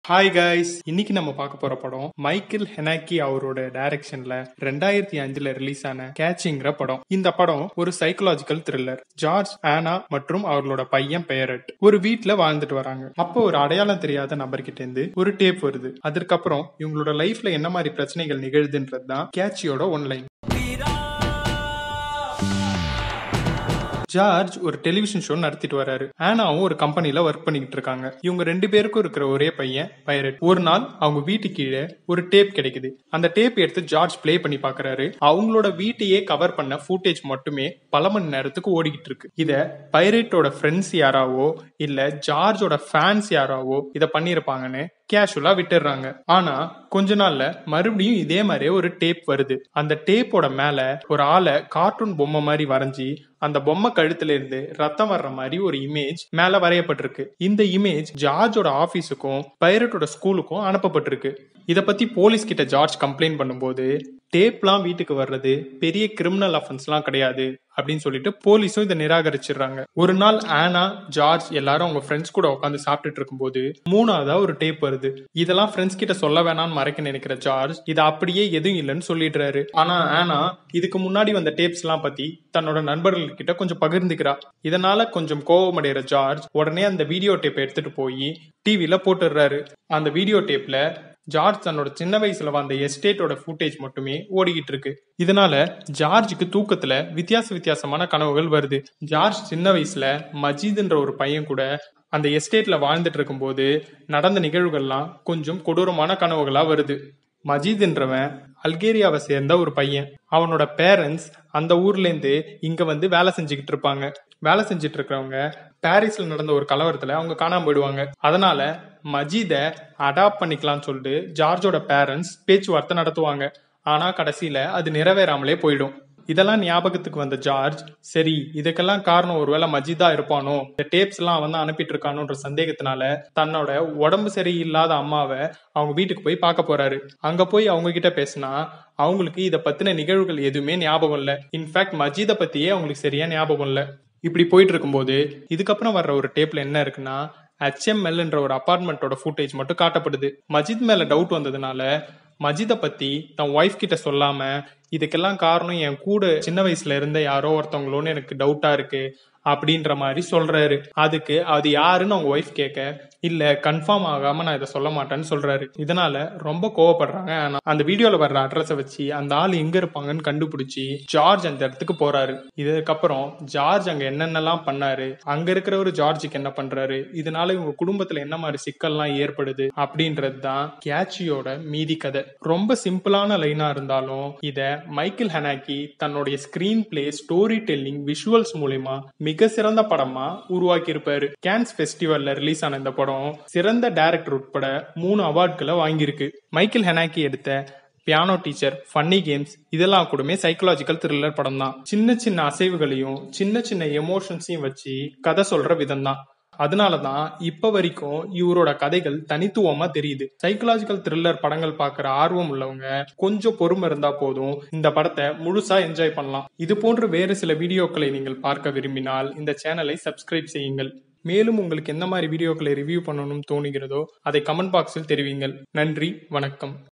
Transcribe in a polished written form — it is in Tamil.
ஹாய் கைஸ், இன்னைக்கு நம்ம பார்க்க போற படம் மைக்கேல் ஹெனாக்கி அவரோட டைரக்ஷன்ல 2005 ரிலீஸ் ஆன கேட்சிங்கிற படம். இந்த படம் ஒரு சைக்கலாஜிக்கல் த்ரில்லர். ஜார்ஜ், ஆனா மற்றும் அவர்களோட பையன் பேரட் ஒரு வீட்ல வாழ்ந்துட்டு வராங்க. அப்போ ஒரு அடையாளம் தெரியாத நபர்கிட்ட இருந்து ஒரு டேப் வருது. அதற்கப்புறம் இவங்களோட லைஃப்ல என்ன மாதிரி பிரச்சனைகள் நிகழ்துன்றது தான் கேட்சியோட ஒன்லைன். ஜார்ஜ் ஒரு டெலிவிஷன் ஷோ நடத்திட்டு வராரு. ஆனாவும் ஒரு கம்பெனில ஒர்க் பண்ணிட்டு இருக்காங்க. இவங்க ரெண்டு பேருக்கும் இருக்கிற ஒரே பையன் பைரட். ஒரு நாள் அவங்க வீட்டு கீழே ஒரு டேப் கிடைக்குது. அந்த டேப் எடுத்து ஜார்ஜ் பிளே பண்ணி பாக்குறாரு. அவங்களோட வீட்டையே கவர் பண்ண ஃபுட்டேஜ் மட்டுமே பல மணி நேரத்துக்கு ஓடிக்கிட்டு இருக்கு. இத பைரட்டோட ஃப்ரெண்ட்ஸ் யாராவோ இல்ல ஜார்ஜோட ஃபேன்ஸ் யாராவோ இத பண்ணிருப்பாங்கன்னு கேஷுவலா விட்டுறாங்க. ஆனா கொஞ்ச நாள்ல மறுபடியும் இதே மாதிரி ஒரு டேப் வருது. அந்த டேப்போட மேல ஒரு ஆளை கார்ட்டூன் பொம்மை மாதிரி வரைஞ்சி அந்த பொம்மை கழுத்துல இருந்து ரத்தம் வர்ற மாதிரி ஒரு இமேஜ் மேல வரையப்பட்டிருக்கு. இந்த இமேஜ் ஜார்ஜோட ஆபீஸுக்கும் பைரட்டோட ஸ்கூலுக்கும் அனுப்பப்பட்டிருக்கு. இத பத்தி போலீஸ் கிட்ட ஜார்ஜ் கம்ப்ளைண்ட் பண்ணும்போது டேப்லாம் வீட்டுக்கு வர்றது பெரிய கிரிமினல் அஃபென்ஸ்லாம் கிடையாது அப்படின்னு சொல்லிட்டு போலீஸும் இதை நிராகரிச்சிடுறாங்க. ஒரு நாள் ஆனா, ஜார்ஜ் எல்லாரும் அவங்க ஃப்ரெண்ட்ஸ் கூட உட்காந்து சாப்பிட்டுட்டு இருக்கும்போது மூணாவதா ஒரு டேப் வருது. இதெல்லாம் ஃப்ரெண்ட்ஸ் கிட்ட சொல்ல வேணாம்னு மறைக்க நினைக்கிற ஜார்ஜ் இது அப்படியே எதுவும் இல்லைன்னு சொல்லிடுறாரு. ஆனா ஆனா இதுக்கு முன்னாடி வந்த டேப்ஸ் எல்லாம் பத்தி தன்னோட நண்பர்கள் கிட்ட கொஞ்சம் பகிர்ந்துக்கிறா. இதனால கொஞ்சம் கோபமடைகிற ஜார்ஜ் உடனே அந்த வீடியோ டேப் எடுத்துட்டு போய் டிவில போட்டுடுறாரு. அந்த வீடியோ டேப்ல ஜார்ஜ் தன்னோட சின்ன வயசுல வந்த எஸ்டேட்டோட ஃபுட்டேஜ் மட்டுமே ஓடிக்கிட்டு இருக்கு. இதனால ஜார்ஜுக்கு தூக்கத்துல வித்தியாசமான கனவுகள் வருது. ஜார்ஜ் சின்ன வயசுல மஜீத்ன்ற ஒரு பையன் கூட அந்த எஸ்டேட்ல வாழ்ந்துட்டு இருக்கும் போது நடந்த நிகழ்வுகள்லாம் கொஞ்சம் கொடூரமான கனவுகளா வருது. மஜீத்ன்றவன் அல்கேரியாவை சேர்ந்த ஒரு பையன். அவனோட பேரண்ட்ஸ் அந்த ஊர்ல இருந்து இங்க வந்து வேலை செஞ்சுக்கிட்டு இருப்பாங்க. வேலை செஞ்சுட்டு இருக்கிறவங்க பாரிஸ்ல நடந்த ஒரு கலவரத்துல அவங்க காணாம போயிடுவாங்க. அதனால மஜீத அடாப்ட் பண்ணிக்கலாம்னு சொல்லிட்டு ஜார்ஜோட பேரண்ட்ஸ் பேச்சுவார்த்தை நடத்துவாங்க. ஆனா கடைசியில அது நிறைவேறாமலே போயிடும். இதெல்லாம் ஞாபகத்துக்கு வந்த ஜார்ஜ், சரி இதுக்கெல்லாம் காரணம் ஒருவேளை மஜீதா இருப்பானோ, இந்த டேப்ஸ் எல்லாம் அவன் தான் அனுப்பிட்டு இருக்கானோன்ற சந்தேகத்தினால தன்னோட உடம்பு சரியில்லாத அம்மாவை அவங்க வீட்டுக்கு போய் பார்க்க போறாரு. அங்க போய் அவங்க கிட்ட பேசினா அவங்களுக்கு இத பத்தின நிகழ்வுகள் எதுவுமே ஞாபகம் இல்ல. இன்ஃபேக்ட் மஜீத பத்தியே அவங்களுக்கு சரியா ஞாபகம் இல்ல. இப்படி போயிட்டு இருக்கும்போது இதுக்கப்புறம் வர்ற ஒரு டேப்ல என்ன இருக்குன்னா HML என்ற ஒரு அபார்ட்மெண்டோட ஃபுட்டேஜ் மட்டும் காட்டப்படுது. மஜித் மேல டவுட் வந்ததுனால மஜித பத்தி தன் ஒய்ஃப் கிட்ட சொல்லாம இதுக்கெல்லாம் காரணம் என் கூட சின்ன வயசுல இருந்த யாரோ ஒருத்தவங்களோன்னு எனக்கு டவுட்டா இருக்கு அப்படின்ற மாதிரி சொல்றாரு. அதுக்கு அது யாருன்னு அவங்க ஒய்ஃப் கேட்க, இல்ல கன்ஃபார்ம் ஆகாம நான் இதை சொல்ல மாட்டேன்னு சொல்றாரு. இதனால ரொம்ப கோவப்படுறாங்க. ஆனா அந்த வீடியோல வர்ற அட்ரஸை வச்சு அந்த ஆள் எங்க இருப்பாங்கன்னு கண்டுபிடிச்சி ஜார்ஜ் அந்த இடத்துக்கு போறாரு. இதுக்கப்புறம் ஜார்ஜ் அங்க என்னென்னலாம் பண்ணாரு, அங்க இருக்கிறவரு ஜார்ஜுக்கு என்ன பண்றாரு, இதனால இவங்க குடும்பத்துல என்ன மாதிரி சிக்கல்லாம் ஏற்படுது அப்படின்றது தான் கேட்சியோட மீதி கதை. ரொம்ப சிம்பிளான லைனா இருந்தாலும் இத மைக்கேல் ஹெனாக்கி தன்னுடைய screenplay, storytelling, visuals மூலமா மிக சிறந்த படமா உருவாக்கி இருப்பாரு. கேன்ஸ் ஃபெஸ்டிவல்ல ரிலீஸ் ஆன இந்த படம் சிறந்த டைரக்டர் உட்பட 3 அவார்ட்களை வாங்கியிருக்கு. மைக்கேல் ஹெனாக்கி எடுத்த பியானோ டீச்சர், ஃபன்னி கேம்ஸ் இதெல்லாம் கூடமே சைக்கலாஜிக்கல் த்ரில்லர் படம் தான். சின்ன அசைவுகளையும் சின்ன எமோஷன்ஸையும் வச்சு கதை சொல்ற விதம் தான். அதனாலதான் இப்ப வரைக்கும் இவரோட கதைகள் தனித்துவமா தெரியுது. சைக்கலாஜிக்கல் த்ரில்லர் படங்கள் பாக்குற ஆர்வம் உள்ளவங்க கொஞ்சம் பொறுமை இருந்தா போதும், இந்த படத்தை முழுசா என்ஜாய் பண்ணலாம். இது போன்ற வேறு சில வீடியோக்களை நீங்கள் பார்க்க விரும்பினால் இந்த சேனலை சப்ஸ்கிரைப் செய்யுங்கள். மேலும் உங்களுக்கு எந்த மாதிரி வீடியோக்களை ரிவ்யூ பண்ணணும்னு தோணுகிறதோ அதை கமெண்ட் பாக்ஸில் தெரிவிங்கள். நன்றி, வணக்கம்.